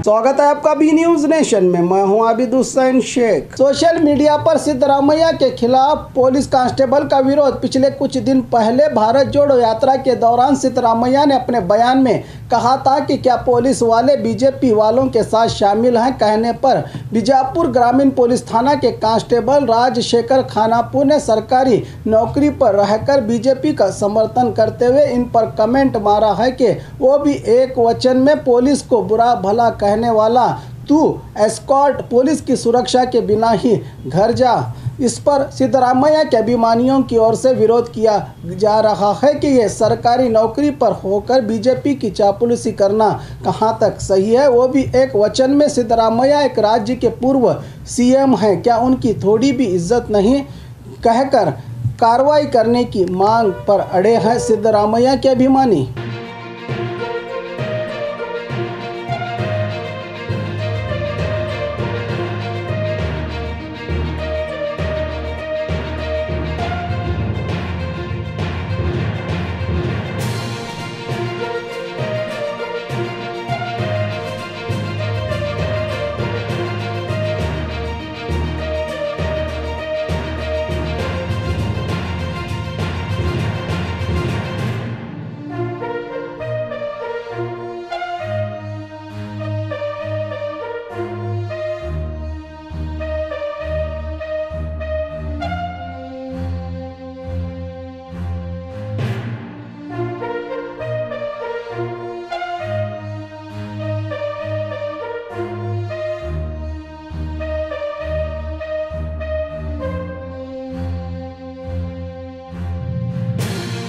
स्वागत है आपका बी न्यूज नेशन में। मैं हूं आबिद हुसैन शेख। सोशल मीडिया पर सिद्धरामैया के खिलाफ पुलिस कांस्टेबल का विरोध। पिछले कुछ दिन पहले भारत जोड़ो यात्रा के दौरान सिद्धरामैया ने अपने बयान में कहा था कि क्या पुलिस वाले बीजेपी वालों के साथ शामिल हैं। कहने पर बीजापुर ग्रामीण पुलिस थाना के कांस्टेबल राजशेखर खानापुर ने सरकारी नौकरी पर रहकर बीजेपी का समर्थन करते हुए इन पर कमेंट मारा है कि वो भी एक वचन में पुलिस को बुरा भला कहने वाला, तू एस्कॉर्ट पुलिस की सुरक्षा के बिना ही घर जा। इस पर सिद्धरामैया के अभिमानियों की ओर से विरोध किया जा रहा है कि ये सरकारी नौकरी पर होकर बीजेपी की चापलूसी करना कहां तक सही है। वो भी एक वचन में। सिद्धरामैया एक राज्य के पूर्व सीएम हैं, क्या उनकी थोड़ी भी इज्जत नहीं, कहकर कार्रवाई करने की मांग पर अड़े हैं सिद्धरामैया के अभिमानी।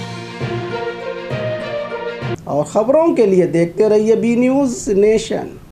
और खबरों के लिए देखते रहिए बी न्यूज नेशन।